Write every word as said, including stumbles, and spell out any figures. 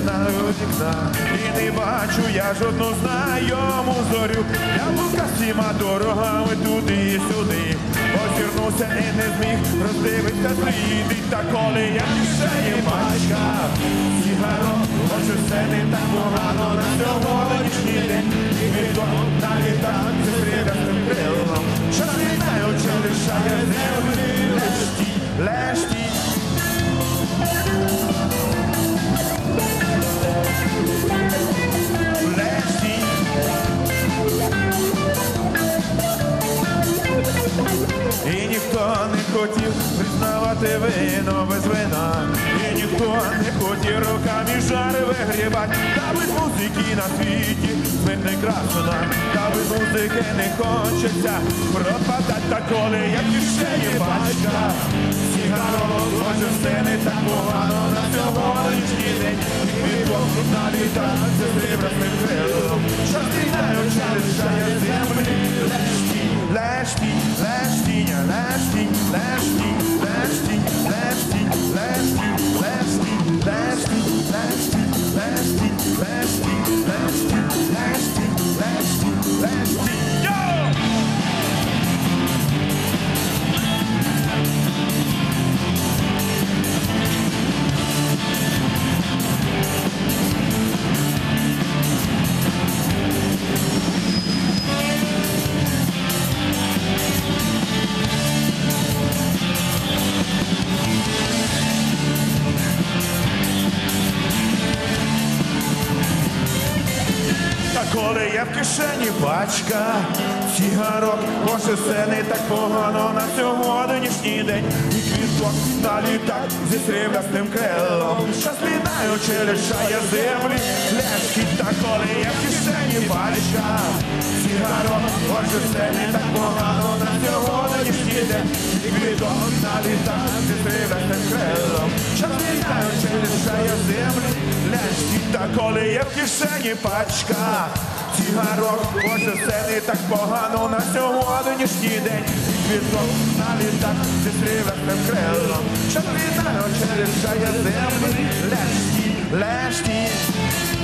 на вікна, і не бачу я жодну знайому зорю. Я блукав всіма дорогами туди і сюди, озирнувся і не зміг роздивитися сліди. Та коли я в кишені пачка сигарок, хочу все не так погано на сьогоднішній день. І відомо на літак зі сріблястим крилом, що злітаю через шаги землі. Лешті, лешті. І ніхто не хотів признавати вино без вина, і ніхто не хотів руками жари вигрібати. Та без музики на світі смерть не красна, та без музики не хочеться пропадать. Та коли я в кишені пачка сигарок, хочу все не так погано на сьогоднішній день. І відомо на літак зі сріблястим крилом, що стріляю через шаги землі. Лешті, лешті, лешті, лешті, лешті, лешті, лешті, лешті, лешті, лешті, лешті, лешті, лешті, лешті, лешті, лешті. Йо! Коли я в кишені пачка сигарок, може все не так погано на сьогоднішній день. І квіток на літак зі сріблястим крилом, що слідаю через шаги землі. Ляшки, та коли я в кишені пачка сигарок, може все не так погано на сьогоднішній день. І квіток на літак зі сріблястим крилом, що слідаю через шаги землі. Ляшки, та коли я в кишені пачка сигарок, може все не так погано на сьогоднішній день. І квіток на літак зі сріблястим крилом, що літаю через шаги землі. Ляшки, ляшки.